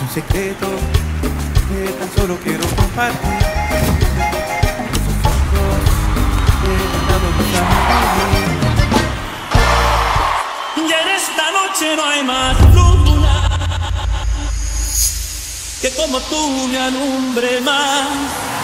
un secreto que tan solo quiero compartir. Esos ojos que han dado luz a mi vida. Y en esta noche no hay más luna que como tú me alumbre más.